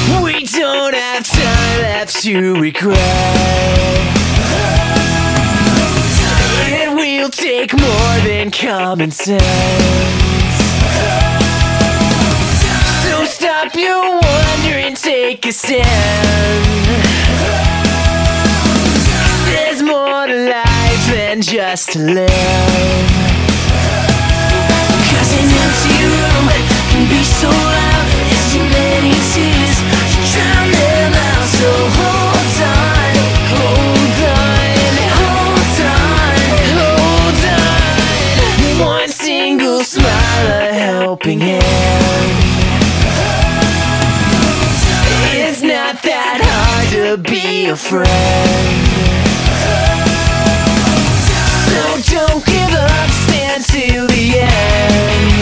We don't have time left to regret. It will take more than common sense. So stop your wonder and take a stand. There's more to life than just to live. 'Cause an empty room can be so loud. There's too many tears to drown them out. So hold on, hold on, hold on, hold on. One single smile, a helping hand. It's not that hard to be a friend. So don't give up, stand till the end.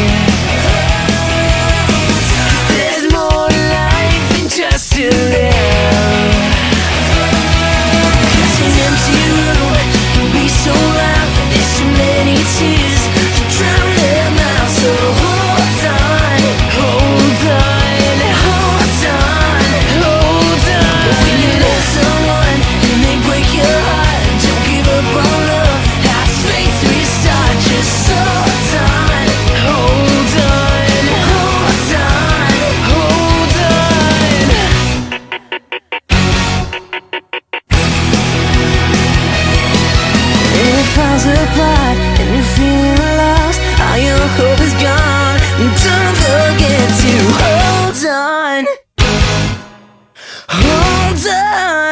There's more to life than just to live. 'Cause an empty room can be so loud. There's too many tears to drown them out. So hold on, hold on, hold on, hold on. When you love someone and they break your heart, don't give up on love. Have faith, restart. Just hold on, hold on, hold on, hold on. If it falls apart and you're feeling lost, all your hope is gone. Don't forget to hold on, hold on.